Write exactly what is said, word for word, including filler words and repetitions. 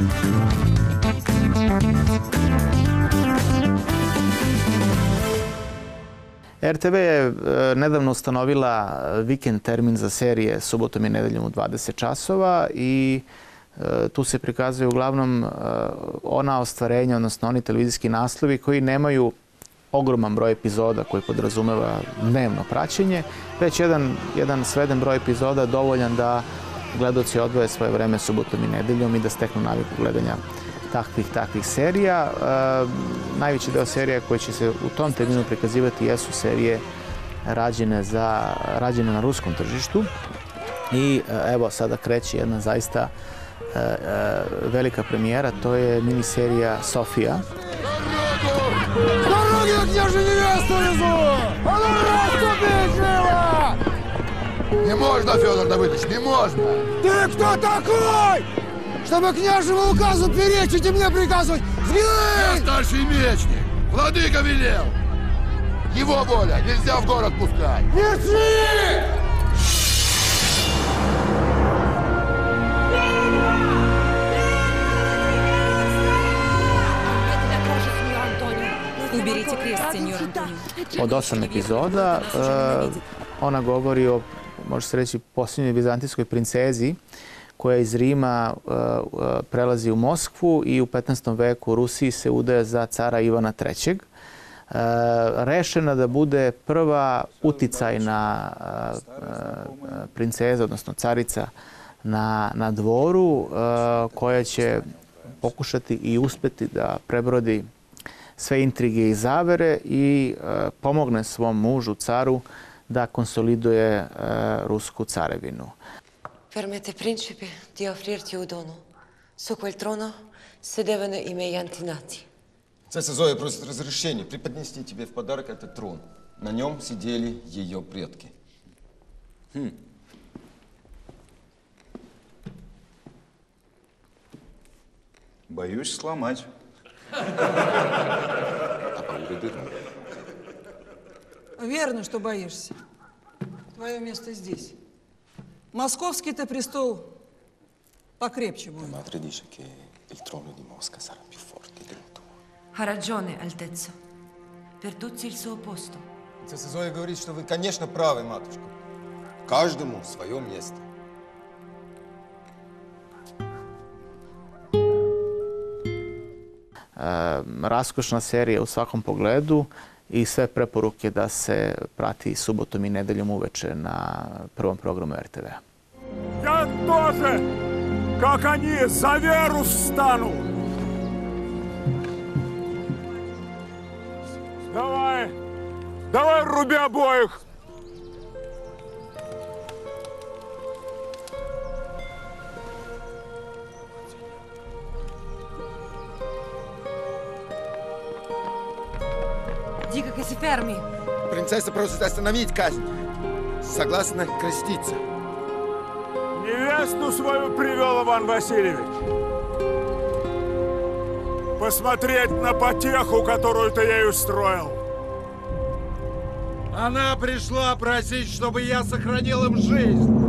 R T V je nedavno ustanovila vikend termin za serije subotom i nedeljom u dvadeset časova i tu se prikazuju uglavnom ona ostvarenja, odnosno oni televizijski naslovi koji nemaju ogroman broj epizoda koji podrazumeva dnevno praćenje, već jedan, jedan sveden broj epizoda dovoljan da gledaoci odvoje svoje vreme subotom i nedeljom i da steknu naviku gledanja takvih, takvih serija. E, najveći deo serija koji će se u tom terminu prikazivati jesu serije rađene, za, rađene na ruskom tržištu. I e, evo sada kreće jedna zaista e, e, velika premijera, to je miniserija Sofija. Не можно, Федор Давыдович, не можно! Ты кто такой? Чтобы княжему указу перечить и мне приказывать! Сгинь! Я старший мечник! Владыка велел! Его воля! Нельзя в город пускать! Держи! Уберите крест, сеньор Антонио. Od osam epizoda uh, ona govori o, može se reći, posljednjoj vizantijskoj princezi koja iz Rima uh, uh, prelazi u Moskvu i u petnaestom veku u Rusiji se udaje za cara Ivana trećeg. Uh, rešena da bude prva uticajna uh, uh, princeza, odnosno carica na, na dvoru, uh, koja će pokušati i uspeti da prebrodi sve intrige i zavere i uh, pomogne svom mužu, caru, da konsoliduje uh, rusku carevinu. Permette principe di offrirti un dono. Su quel trono sedevano i miei antenati. Царица Зоя просит разрешения преподнести тебе в подарок этот трон. На нем сидели ее предки. Хм. Боюсь сломать. Верно, что боишься. Твое место здесь. Московский-то престол покрепче будет. Ha ragione, Altezza. Per tutti il suo posto. Царица Зоя говорит, что вы, конечно, правы, матушка. Каждому свое место. Raskošna serija u svakom pogledu i sve preporuke da se prati subotom i nedeljom uveče na prvom programu R T V-a. Я тоже, как они, за веру встану. Давай, давай руби обоих. Dica che si fermi. Принцесса просит остановить казнь. Согласна креститься. Невесту свою привел Иван Васильевич. Посмотреть на потеху, которую ты ей устроил. Она пришла просить, чтобы я сохранил им жизнь.